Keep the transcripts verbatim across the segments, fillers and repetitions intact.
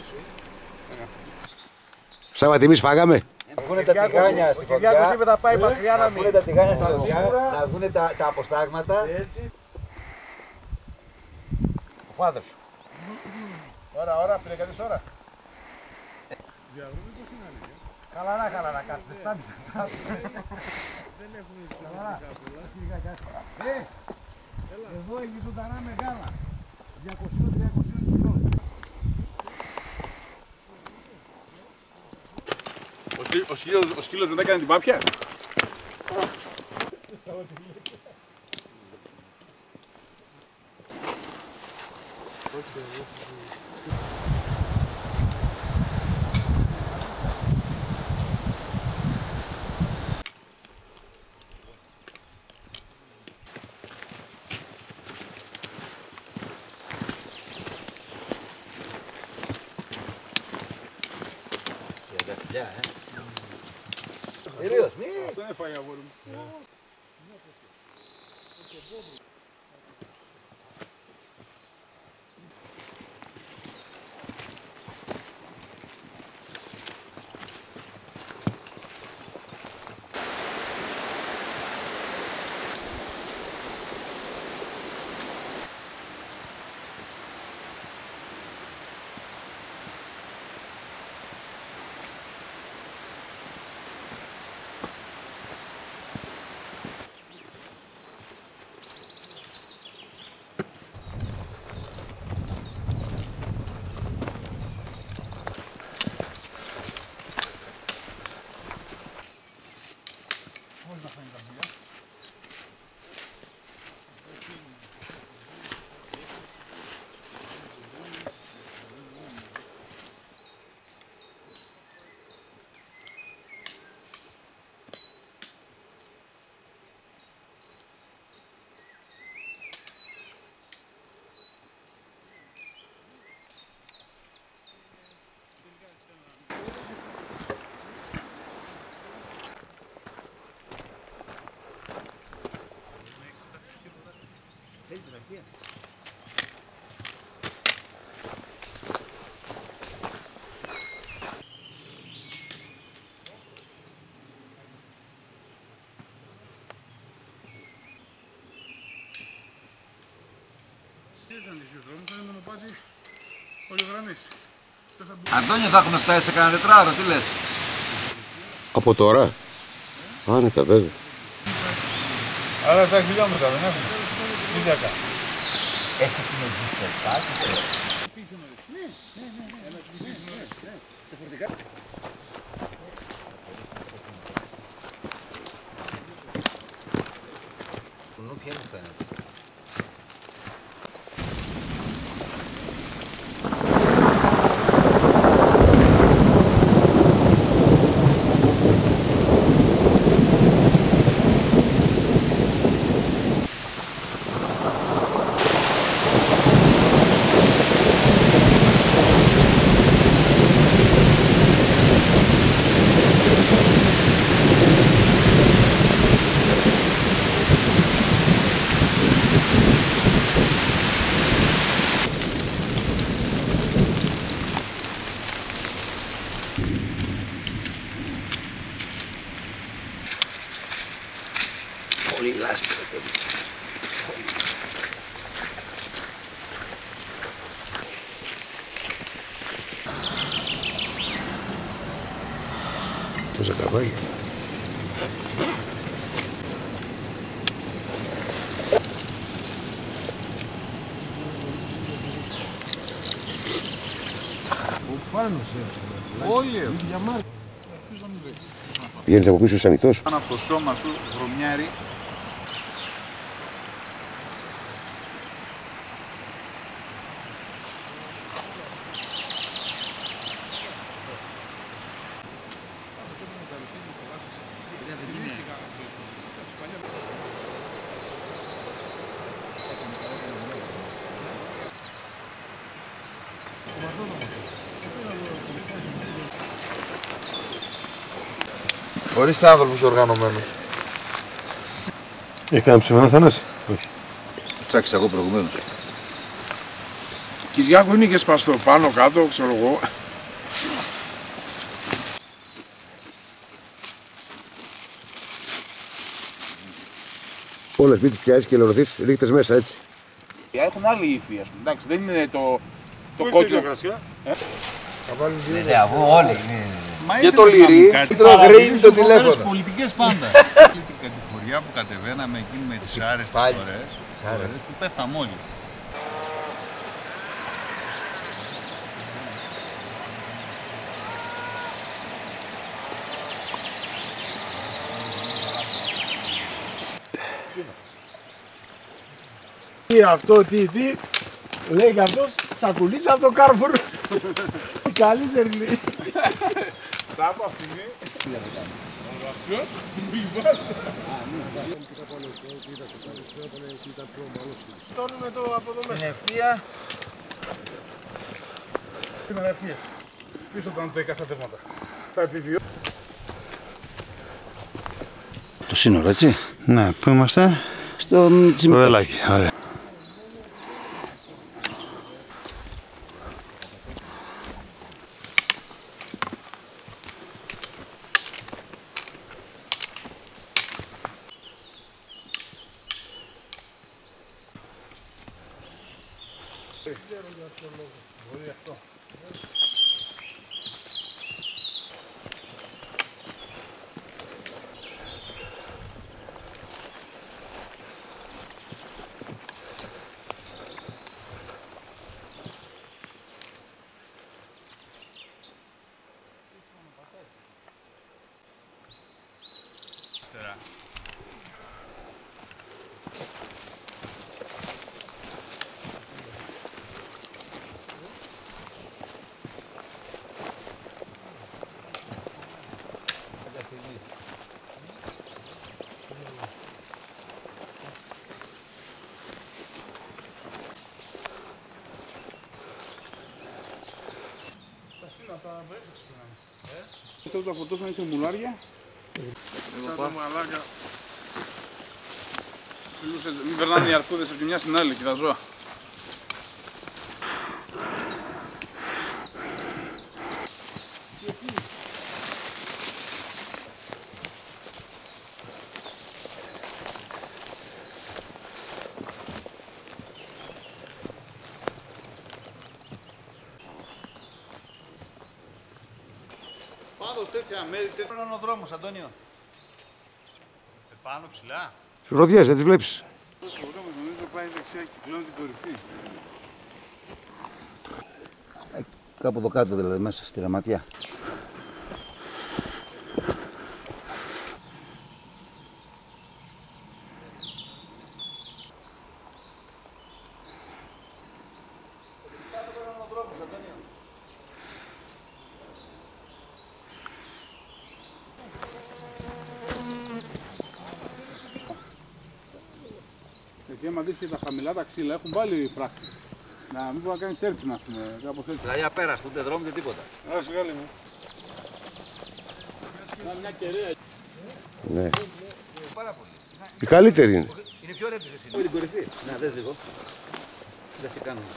Σάββατη, εμείς φάγαμε. Να βγουνε τα τηγάνια στη φωτιά, να βγουνε τα τηγάνια στη φωτιά, να βγουνε τα, τα αποστάγματα. Έτσι. Ο φάδερ σου. Ώρα, ώρα, πήρε κάτι ώρα. Διαδρομή πώς είναι άλλη. Χαλαρά, χαλαρά, κάτσε, δεν φτάνεις. Δεν έχουμε ψωμικά πολλά. Ε, εδώ έχει ζωντανά μεγάλα. διακόσια με τριακόσια κιλό. Ο σκύλος, ο σκύλος μετά έκανε την πάπια. Κυρίως, μη! Αυτό είναι φάγια αγόρι μου. Αντώνιο, θα έχουμε φτάσει σε κανένα τετράωρο, τι λες? Από τώρα. Άνετα, βέβαια. Άρα τα χιλιόμετρα δεν έχουμε. Τι δέκα. Εσύ την εγγύστερ κάτι. Ναι, ναι, ναι, ναι. Κουνού ποια μου φαίνεται. Πολύ λάσπη. Πόσα καβάγια. Όχι. Πηγαίνεις από πίσω είσαι ανοιχτός. Πάνω από το σώμα σου βρωμιάρι. Ορίστε άνθρωπος οργανωμένος. Έχει κάνει ψημένα Θανάση? Όχι. Τσάκισα εγώ προηγουμένως. Κυριάκο είναι και σπαστό πάνω κάτω, ξέρω εγώ. Όλες πίτες πιάσεις και ελαιορωθείς, ρίχτες μέσα έτσι. Έχουν άλλη ύφη, ας πούμε. Εντάξει, δεν είναι το, το κόκκινο. Ναι, αφού όλοι. Και το λιρί. Γκρίνει το τηλέφωνο. Πολιτικές πάντα. Την κατηγορία που κατεβαίναμε εκείνη με τις άρεστες φορές, φορές που πέφταμε όλοι. Τι αυτό, τι, τι, λέει και αυτός σακουλής από το Carrefour. Η καλύτερη λέει. Τσάπα αυτή είναι. Αξιός, Τόνουμε το από εδώ μέσα. Στην ευθεία. είναι αναρχίες. Πίσω από τα νοτοϊκά στρατεύματα. Θα επιβιώσει. Το σύνορο, έτσι. Ναι, πού είμαστε? Στο Βελάκι, ωραία. Αυτό που τα φορτώσαν σε μουλάρια. Σαν το μαλάκα. Μην περνάνε οι αρκούδες από τη μια στην άλλη και τα ζώα. Πάντως τέτοια μέρη, τέτοια... Πού είναι ο δρόμος, Αντώνιο? Πάνω ψηλά. Ροδιές, δεν τις βλέπεις. Ο δρόμος νομίζω πάει δεξιά και κυκλώνει την κορυφή. Κάπου εδώ κάτω δηλαδή, μέσα στη Ραματιά. Εκεί άμα δεις και τα χαμηλά τα ξύλα έχουν βάλει φράχτη. Να μην μπορεί να κάνεις έρπινα, ας πούμε, κάπως έτσι. Δηλαδή απέραστο, ούτε δρόμο, ούτε τίποτα. Άρα σιγάλη μου. Μια κεραία. Ναι. Πάρα πολύ. Η καλύτερη είναι. Είναι πιο ωραία τη στην κορυφή. Να δες λίγο. Δεν τι κάνουμε.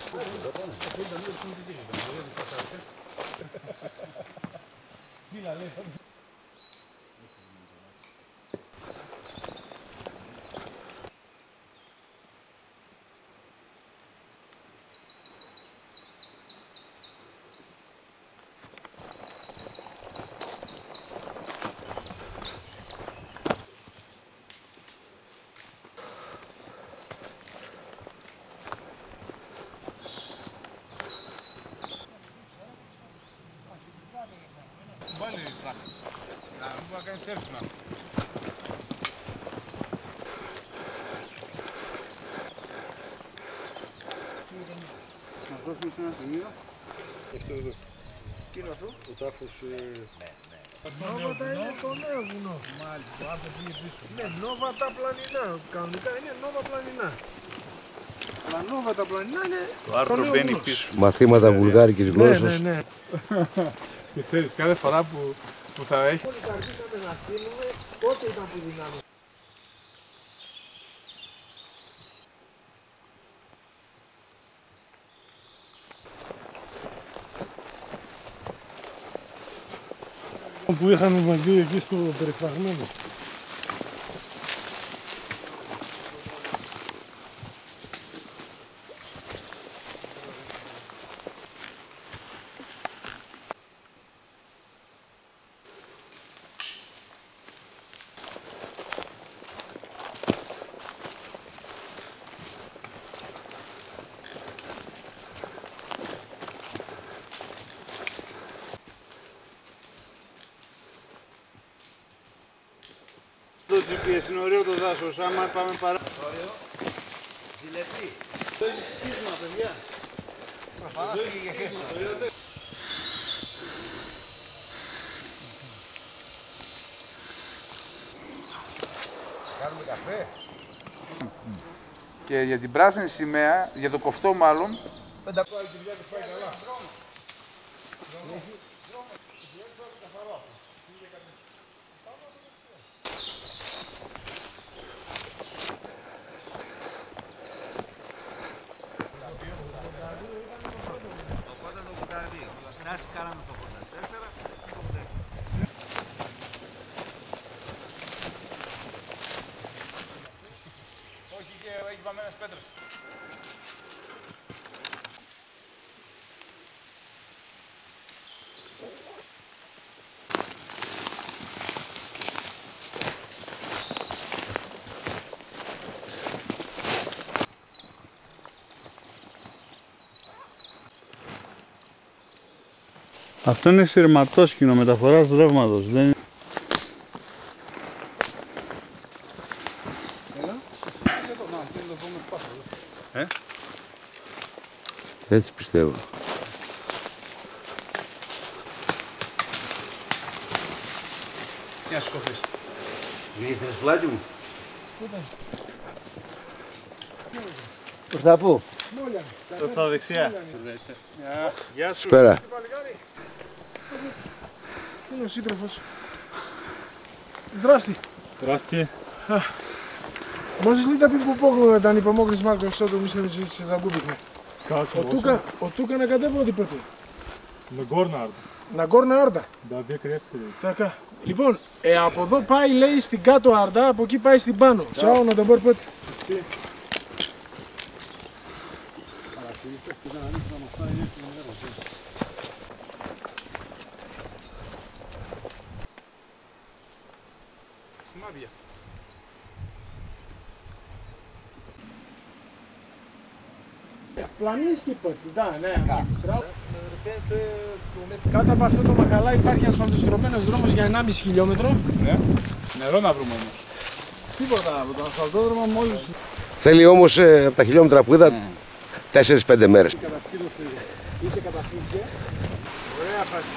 Βάλει φράχτη. Να μην μπορεί να κάνεις έρπινα. Να δώσουμε σε ένα σημείο. Αυτό εδώ. Τι είναι αυτό? Ο τάφος... Νόβατα είναι το νέο βουνό. Μάλιστα, το άρθρο πήγε πίσω. Ναι, νόβατα πλανινά. Κανονικά είναι νόβα πλανινά. Αλλά νόβατα πλανινά είναι Το άρθρο μπαίνει πίσω. Μαθήματα βουλγάρικης Ναι, γλώσσας. ναι, ναι. Και ξέρεις, κάθε φορά που, που θα έχει... Όλοι αρχίσαμε να στείλουμε, τότε ήταν που δυνάμει. Που είχαμε μαζί εκεί στο περιφραγμένο. τζι πι ες, είναι ωραίο το δάσος, άμα πάμε παρά... Ζηλευτή. Το έχεις πείσμα, παιδιά. Κάνουμε καφέ. Και για την πράσινη σημαία, για το κοφτό μάλλον, Στάση κάναμε το ογδόντα τέσσερα. όχι και έχει βαμμένες πέτρες. Αυτό είναι σειρματόσκηνο μεταφοράς ρεύματος. Δεν... Ε? Έτσι πιστεύω. Τι να σκοφείς. Βγήκες στο σουλάκι μου. Προς τα πού. Προς τα δεξιά. Γεια σου. Σπέρα. Είναι ο σύντροφος. Здрасти. Здрасте. Можешь ли да би помогнал да ни помогнеш малко, защото мислим, че се загубихме? Kako? От тука, от тука на къде води пътя? На Горна Арда. На Горна Арда. Да, вие къде сте? Така. Λοιπόν, ε, από εδώ πάει λέει στην κάτω Αρδά, από εκεί πάει στην πάνω. Τσάω, να добър път. Πλανήσκη πът, да, ναι, магистрал. Κάτω από αυτό το μαχαλά υπάρχει ασφαλτοστρωμένος δρόμος για ενάμιση χιλιόμετρο. Ναι. Νερό να βρούμε όμως. Τίποτα από τον ασφαλτόδρομο μόλις. Θέλει όμως ε, από τα χιλιόμετρα που είδα τέσσερις πέντε μέρες. Είτε καταφύγηκε. Ωραία φάση.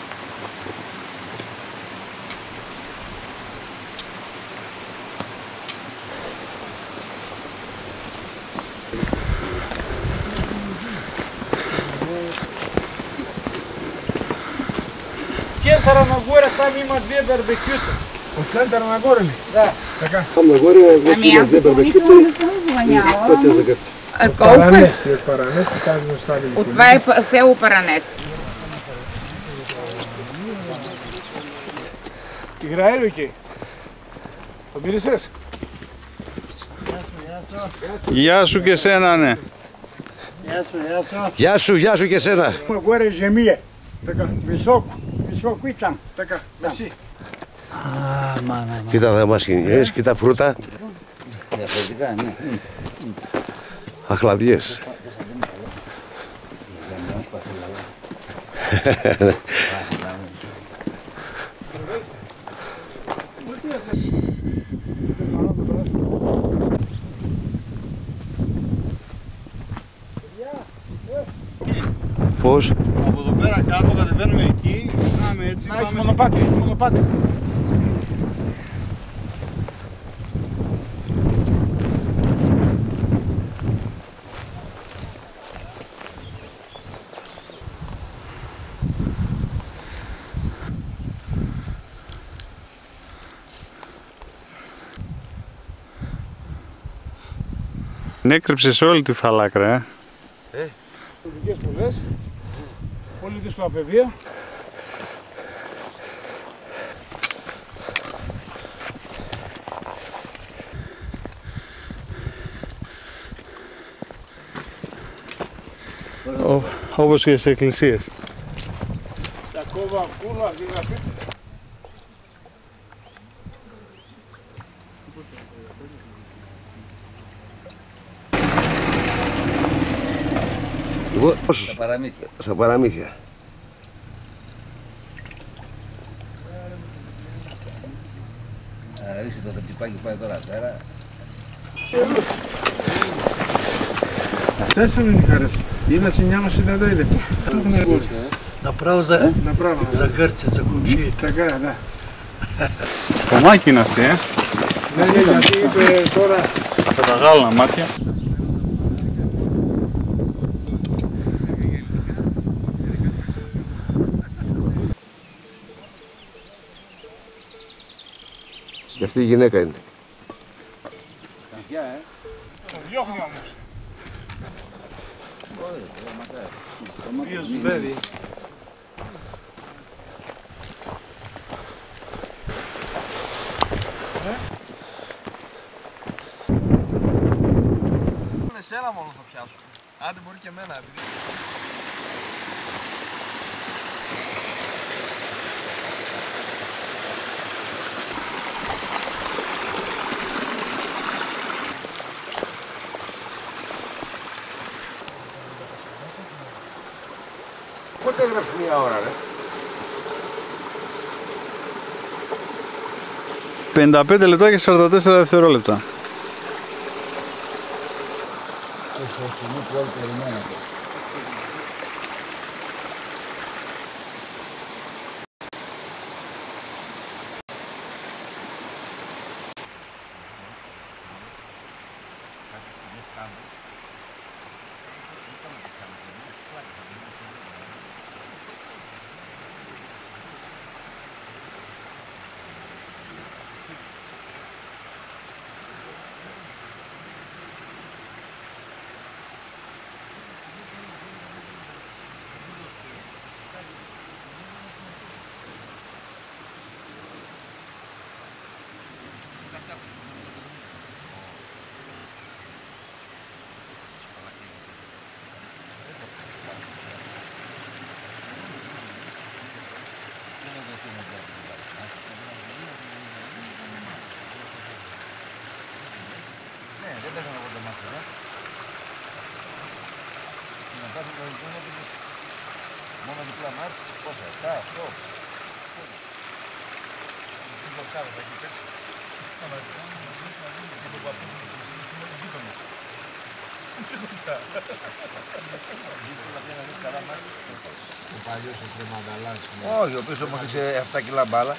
Центъра нагоре там има две барбекюта. От центъра нагоре ли? Да. Така. Там нагоре Ами аз допълнително не съм звъняла. А колко е? Паранести, от Паранести тази неща ли? От това е п- село Паранест. Играе ли εκεί? Το μύρισες? Γεια σου και σένα, ναι. Γεια σου, γεια σου και σένα. Горе земле, Така, високо, високо и там. така, merci. Κοίτα τα μασκηνιές, κοίτα φρούτα. Διαφορετικά, ναι. Αχλαδιές. Πώς? Από εδώ πέρα κάτω κατεβαίνουμε εκεί, γυρνάμε έτσι. Να, έχει πάμε μονοπάτι, έχει μονοπάτι. Νέκρυψες όλη τη φαλάκρα, ε. Ειδικές σπουδές, πολύ δύσκολα παιδεία. Ω, όπως και στις εκκλησίες. Τα κόβα κούρβα, γραφή. Εγώ, Στα παραμύθια. στα παραμύθια. Να ρίξει το τσιπάκι που πάει τώρα πέρα. Αυτές είναι οι χαρές. Ile se njano si ne dojde. Направо за, Направо. за Гърция, за Кумши. Така е, да. Κομμάκι είναι αυτή, ε. Ναι, ναι, γιατί είπε τώρα. Θα τα γάλανα μάτια. Και αυτή η γυναίκα είναι. Το διώχνει όμως. Ποιο ζουμπέδι. Εσένα μόνο θα πιάσω. Άντε μπορεί και εμένα. Πότε έγραψε μία ώρα, ρε? πενήντα πέντε λεπτά και σαράντα τέσσερα δευτερόλεπτα. Μόνο διπλά μάτς, πόσα, επτά, οκτώ. Ο παλιός ο Τρεμανταλάς. Όχι, ο οποίος όμως είχε επτά κιλά μπάλα.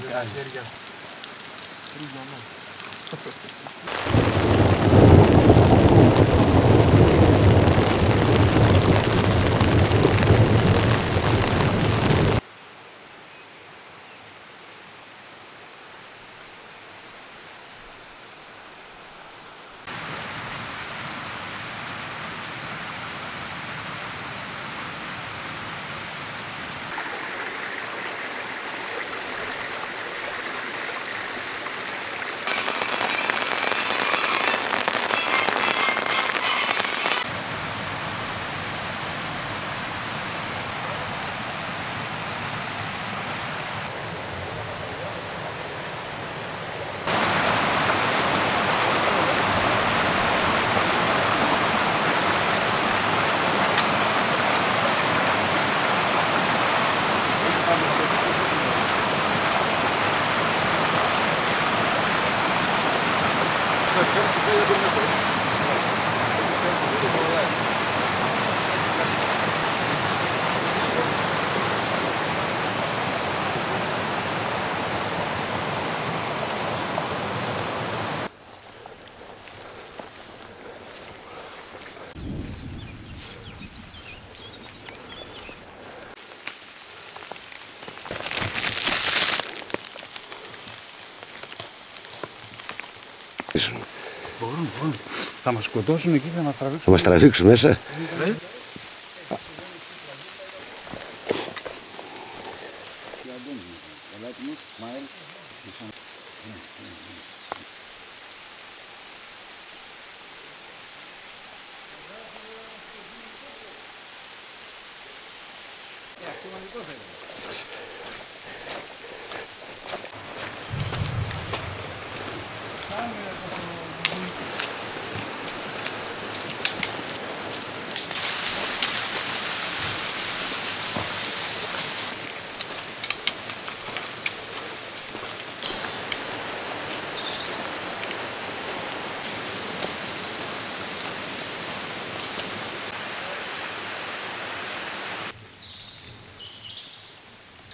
Μπορούν, μπορούν. Θα μας σκοτώσουν εκεί, θα μας τραβήξουν. Θα μας τραβήξουν μέσα. Ε?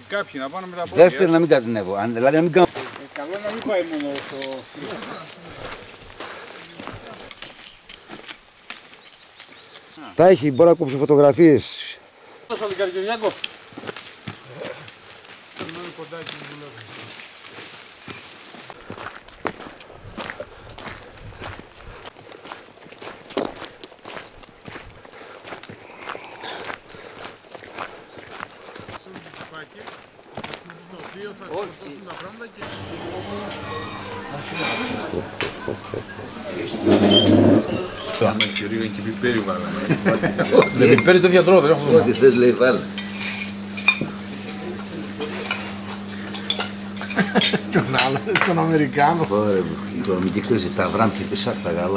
Κάποιοι να πάνε με τα πόδια. Δεύτερο να μην κατηνεύω. Αν, δηλαδή να μην κάνω. Ε, καλό να μην πάει μόνο στο. Τα έχει, μπορεί να κόψει φωτογραφίες. Δώσα την Καρκιοβιάκο. Πάμε κυρίω και πιπέρι βάλαμε. Δεν πιπέρι τέτοια τρώω, δεν έχω. Ό,τι θες λέει βάλε. Τον άλλο, τον Αμερικάνο. Ωραία, η οικονομική κρίση, τα βράμια και σάκ τα γαλά.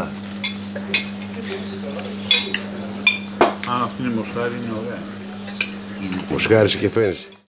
Α, αυτή είναι μοσχάρι, είναι ωραία. Μοσχάρισε και φαίνεσαι.